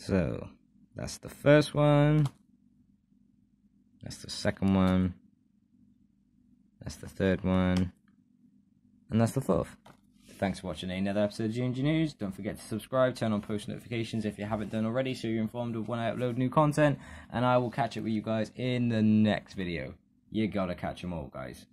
So that's the first one. That's the second one. That's the third one. And that's the fourth. Thanks for watching another episode of Ginger News. Don't forget to subscribe, turn on post notifications if you haven't done already, so you're informed of when I upload new content. And I will catch up with you guys in the next video. You gotta catch them all, guys.